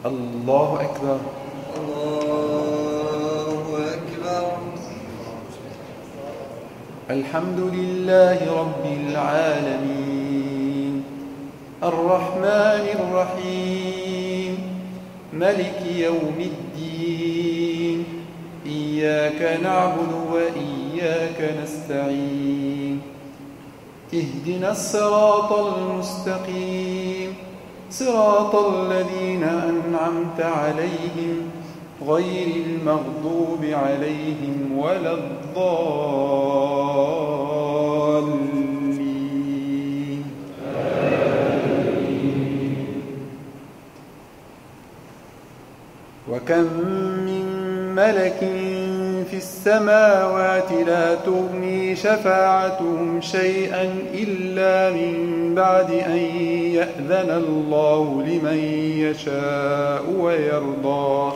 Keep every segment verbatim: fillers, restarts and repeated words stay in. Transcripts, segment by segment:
الله أكبر. الله أكبر. الحمد لله رب العالمين الرحمن الرحيم ملك يوم الدين إياك نعبد وإياك نستعين اهدنا الصراط المستقيم صراط الذين أنعمت عليهم غير المغضوب عليهم ولا الضالين. وكم من ملك في السماوات لا تغني شفاعتهم شيئا إلا من بعد أن يأذن الله لمن يشاء ويرضى.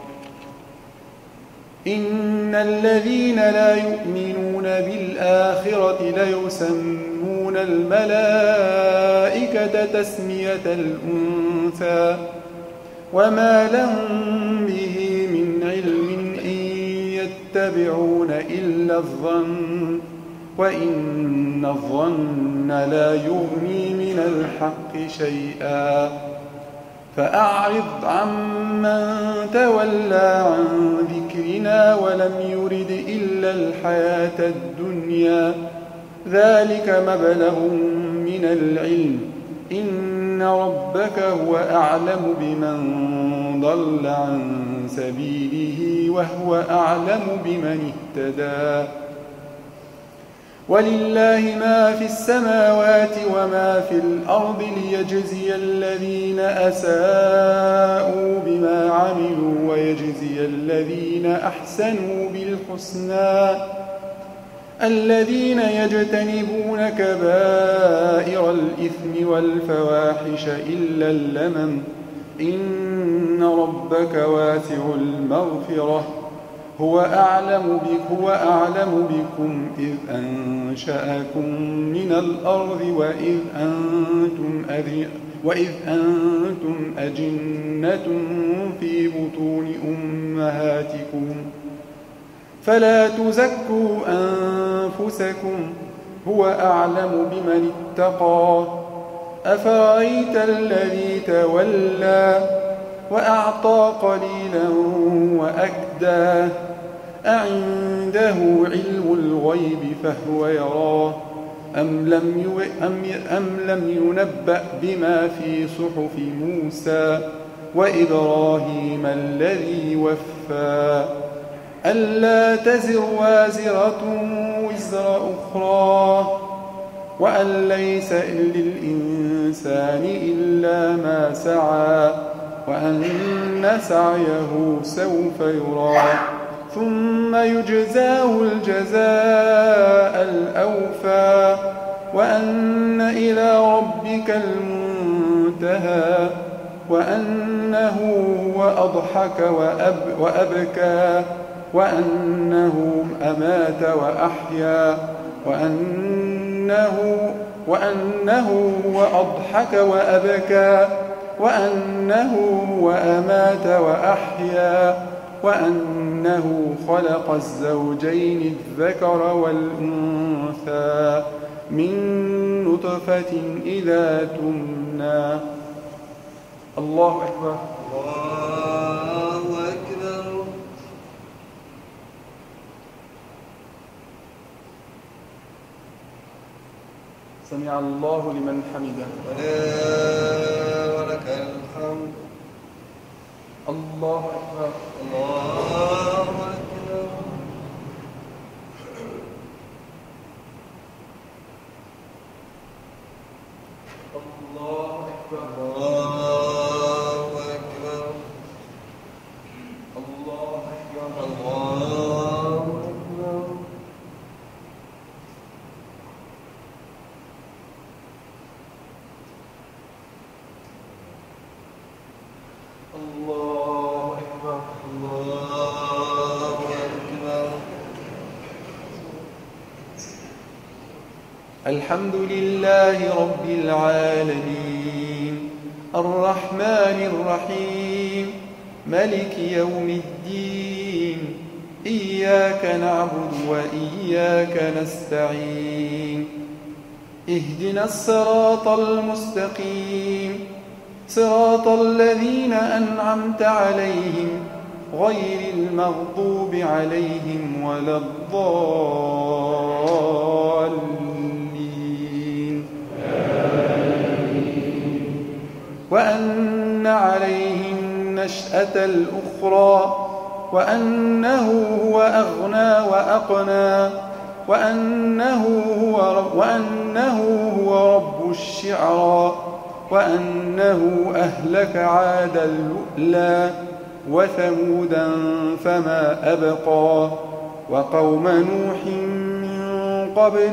إن الذين لا يؤمنون بالآخرة ليسمون الملائكة تسمية الأنثى وما لهم به من علم إن يتبعون إلا الظن وإن الظن لا يغني من الحق شيئا. فأعرض عمن تولى عن ذكرنا ولم يرد إلا الحياة الدنيا ذلك مبلغ من العلم إن ربك هو أعلم بمن ضل عن سبيله وهو أعلم بمن اهتدى. ولله ما في السماوات وما في الأرض ليجزي الذين أساءوا بما عملوا ويجزي الذين أحسنوا بالحسنى الذين يجتنبون كبائر الإثم والفواحش إلا اللمم إن ربك واسع المغفرة هو أعلم بك هو أعلم بكم إذ أنشأكم من الأرض وإذ أنتم أذ وإذ أنتم أجنة في بطون أمهاتكم فلا تزكوا أنفسكم هو أعلم بمن اتقى. أفرأيت الذي تولى وأعطى قليلا وأكدى أعنده علم الغيب فهو يراه أم لم, يو أم, أم لم ينبأ بما في صحف موسى وإبراهيم الذي وفى ألا تزر وازرة وزر أخرى وأن ليس للإنسان إلا ما سعى وأن سعيه سوف يرى ثم يجزاه الجزاء الأوفى وأن إلى ربك المنتهى وأنه هو أضحك وأب وأبكى وأنه أمات وأحيا وأنه وأنه هو أضحك وأبكى وأنه هو أمات وأحيا وأنه خلق الزوجين الذكر والأنثى من نطفة إذا تمنى. الله أكبر. الله أكبر. سمع الله لمن حمده. ولك الحمد. الله أكبر. الله أكبر. الله أكبر. الله أكبر. الله أكبر. الله أكبر. الله أكبر. الله أكبر. الحمد لله رب العالمين الرحمن الرحيم ملك يوم الدين إياك نعبد وإياك نستعين اهدنا الصراط المستقيم صراط الذين أنعمت عليهم غير المغضوب عليهم ولا الضالين وأن عليهم النشأة الأخرى وأنه هو أغنى وأقنى وأنه هو, وأنه هو رب الشعرى وأنه أهلك عاد اللؤلى وثمودا فما أبقى وقوم نوح من قبل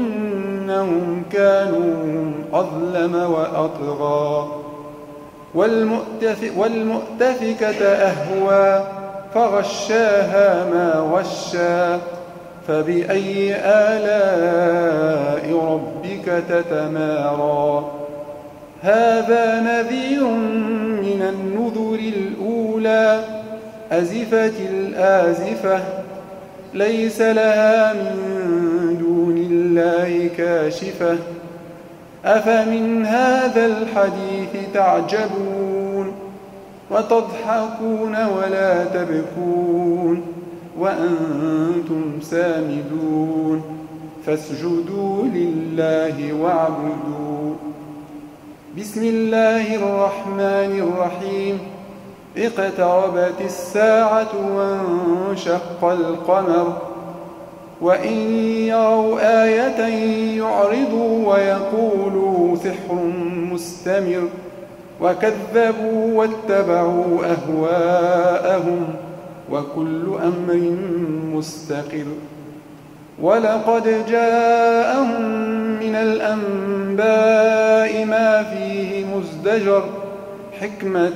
إنهم كانوا أظلم وأطغى والمؤتف والمؤتفكة أهوى فغشاها ما غشى فبأي آلاء ربك تتمارى هذا نذير من النذر الأولى أزفت الآزفة ليس لها من دون الله كاشفة أفمن هذا الحديث تعجبون وتضحكون ولا تبكون وأنتم سامدون فاسجدوا لله واعبدوا بسم الله الرحمن الرحيم اقتربت الساعة وانشق القمر وإن يروا آية يعرضوا ويقولوا سحر مستمر وكذبوا واتبعوا أهواءهم وكل أمر مستقر ولقد جاءهم من الأنباء ما فيه مزدجر حكمة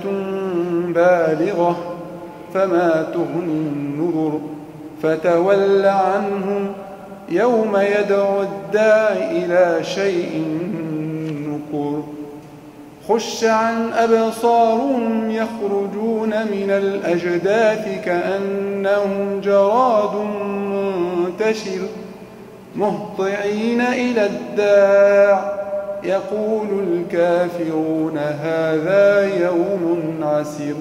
بالغة فما تغني النذر فتول عنهم يوم يدعو الداع إلى شيء نكر خش عن أبصارهم يخرجون من الأجداث كأنهم جراد منتشر مهطعين إلى الداع يقول الكافرون هذا يوم عسير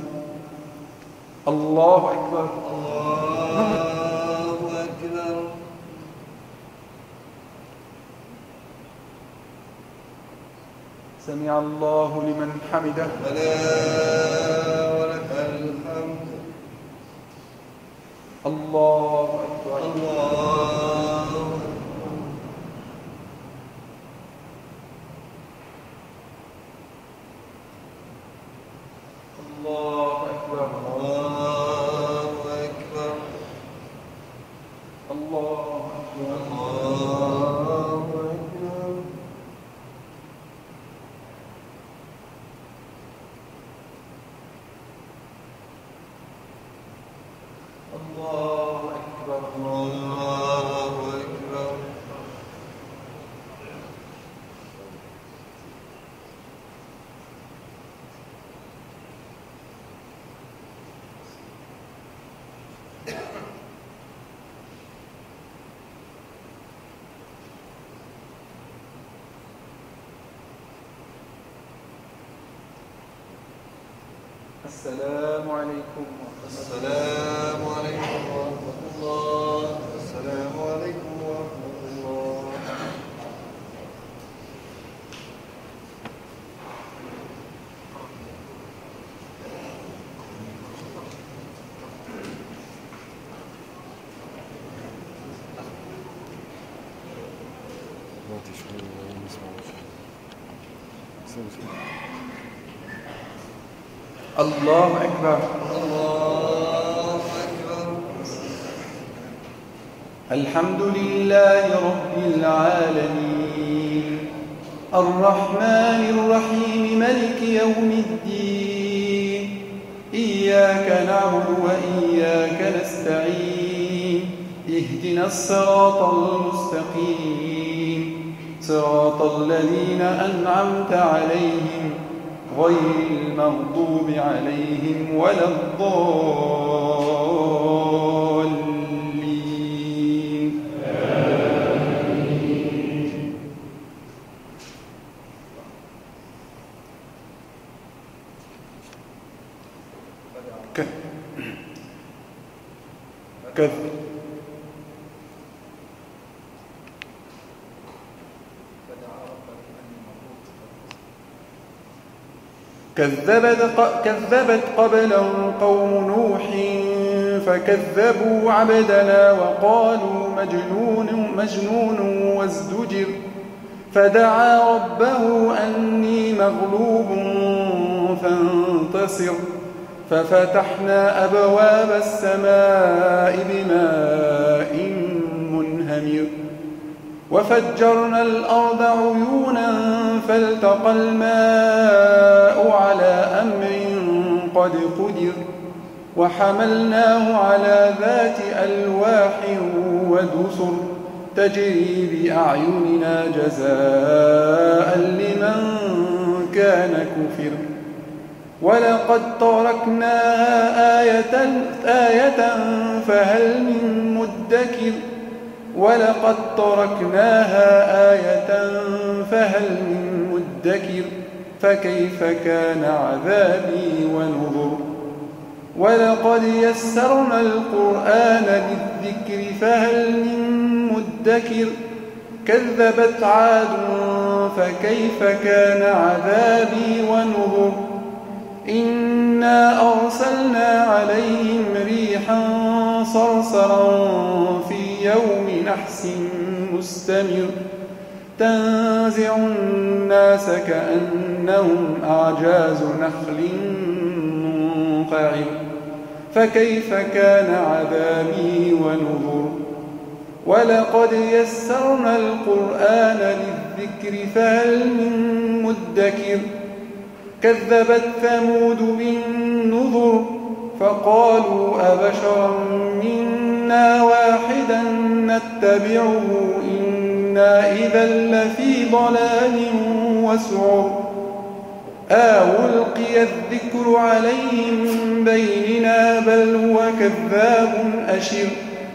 الله أكبر الله أكبر سمع الله لمن حمده ربنا ولك الحمد الله أكبر الله الله أكبر الله أكبر الله أكبر الله أكبر الله أكبر الله أكبر السلام عليكم السلام عليكم ورحمة الله السلام عليكم ورحمة الله الله أكبر الله أكبر الحمد لله رب العالمين الرحمن الرحيم ملك يوم الدين إياك نعبد وإياك نستعين اهدنا الصراط المستقيم صراط الذين أنعمت عليهم غير المغضوب عليهم ولا الضالين. آمين. كذب كذبت, كذبت قبلهم قوم نوح فكذبوا عبدنا وقالوا مجنون, مجنون وازدجر فدعا ربه أني مغلوب فانتصر ففتحنا أبواب السماء بماء منهمر وفجرنا الأرض عيونا فالتقى الماء على أمر قد قدر وحملناه على ذات ألواح ودسر تجري بأعيننا جزاء لمن كان كفر ولقد تركناها آية, آية فهل من مدكر ولقد تركناها آية فهل من مدكر فكيف كان عذابي ونذر ولقد يسرنا القرآن للذكر فهل من مدكر كذبت عاد فكيف كان عذابي ونذر إنا أرسلنا عليهم ريحا صرصرا في يوم نحس مستمر تنزع الناس كأنهم أعجاز نخل منقعر فكيف كان عذابي ونذر ولقد يسرنا القرآن للذكر فهل من مدكر كذبت ثمود بالنذر فقالوا أبشرا منا واحدا نتبعه إنا إذا لفي ضلال وسعر آو ألقي الذكر عليه من بيننا بل هو كذاب أشر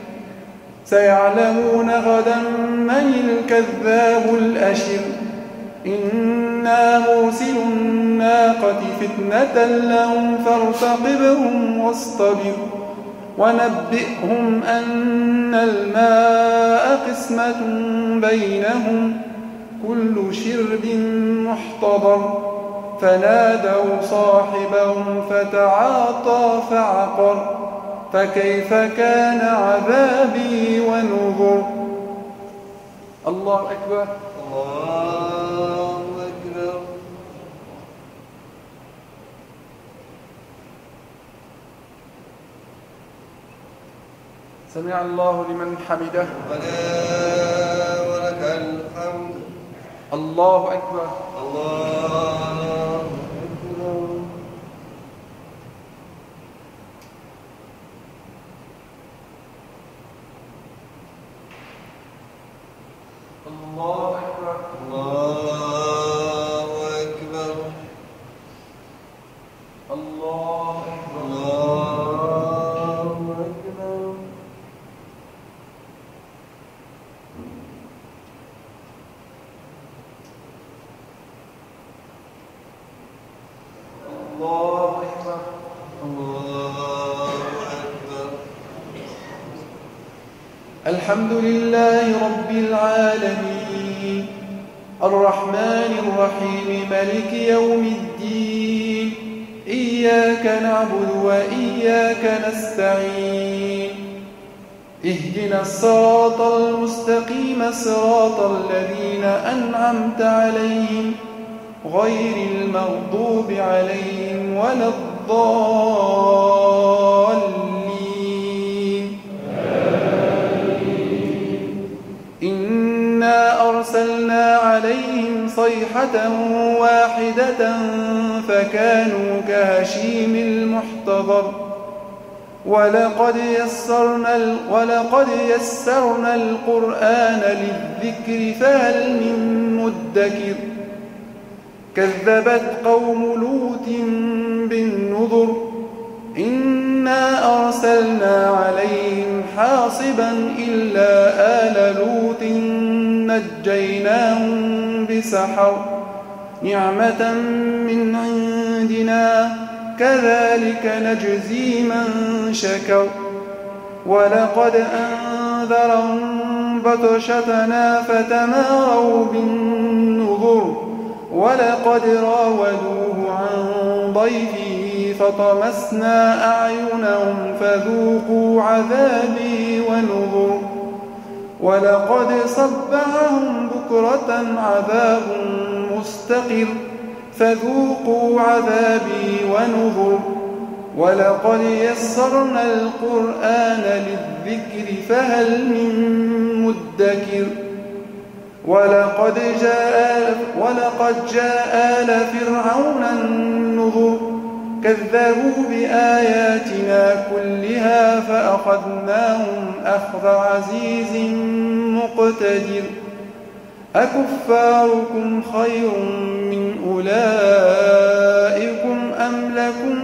سيعلمون غدا من الكذاب الأشر إنا مرسل الناقة فتنة لهم فارتقبهم واصطبر ونبئهم أن الماء قسمة بينهم كل شرب محتضر فنادوا صاحبهم فتعاطى فعقر فكيف كان عذابي ونذر. الله أكبر. الله أكبر. سمع الله لمن حمده. ربنا ولك الحمد. الله أكبر. الله أكبر. الله أكبر. الله أكبر. الله أكبر. الله أكبر. الله أكبر. الله أكبر. الحمد لله رب العالمين الرحمن الرحيم مالك يوم الدين إياك نعبد وإياك نستعين اهدنا الصراط المستقيم صراط الذين أنعمت عليهم غير المغضوب عليهم ولا الضالين. إنا أرسلنا عليهم صيحة واحدة فكانوا كهشيم المحتضر ولقد يسرنا, ولقد يسرنا القرآن للذكر فهل من مدكر كذبت قوم لوط بالنذر إنا أرسلنا عليهم حاصبا إلا آل لوط نجيناهم بسحر نعمة من عندنا كذلك نجزي من شكر ولقد أنذرهم بطشتنا فتماروا بالنذر ولقد راودوه عن ضيفه فطمسنا أعينهم فذوقوا عذابي ونذر ولقد صبحهم بكرة عذاب مستقر فذوقوا عذابي ونذر ولقد يسرنا القرآن للذكر فهل من مدكر ولقد جاء ولقد جاء آل فرعون النذر كذبوا بآياتنا كلها فأخذناهم أخذ عزيز مقتدر أكفاركم خير من أولئكم أم لكم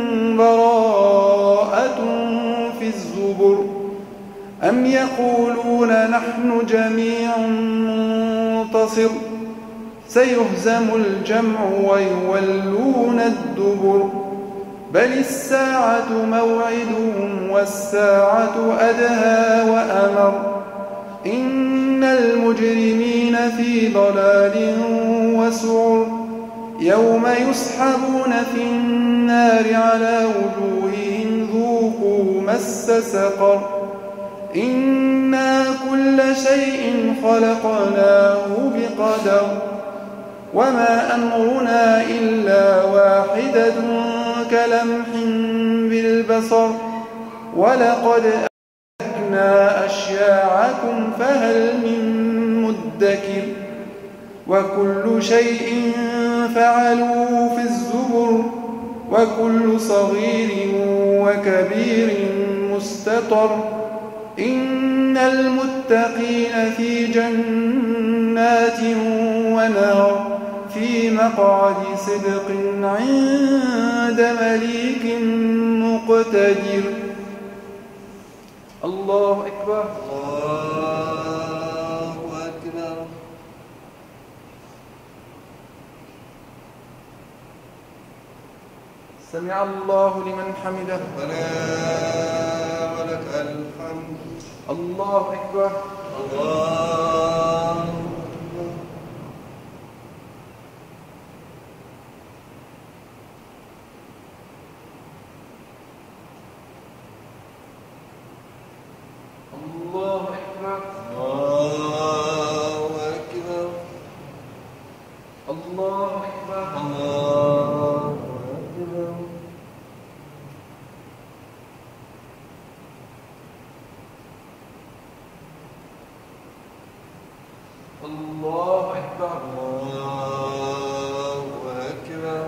براءة في الزبر أم يقولون نحن جميع منتصر سيهزم الجمع ويولون الدبر بل الساعة موعدهم والساعة أدهى وأمر إن المجرمين في ضلال وسعر يوم يسحبون في النار على وجوههم ذوقوا مس سقر إنا كل شيء خلقناه بقدر وما أمرنا إلا واحدة كلمح بالبصر ولقد أهلكنا أشياعكم فهل من مدكر وكل شيء فعلوا في الزبر وكل صغير وكبير مستطر إن المتقين في جنات ونهر في مقعد صدق عند مليك مقتدر الله أكبر الله أكبر سمع الله لمن حمده ربنا ولك الحمد الله أكبر الله الله أكبر الله أكبر الله أكبر الله أكبر الله أكبر الله أكبر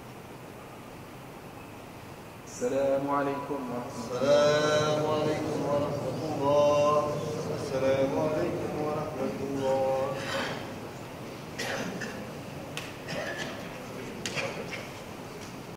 السلام عليكم ورحمة الله السلام عليكم ورحمة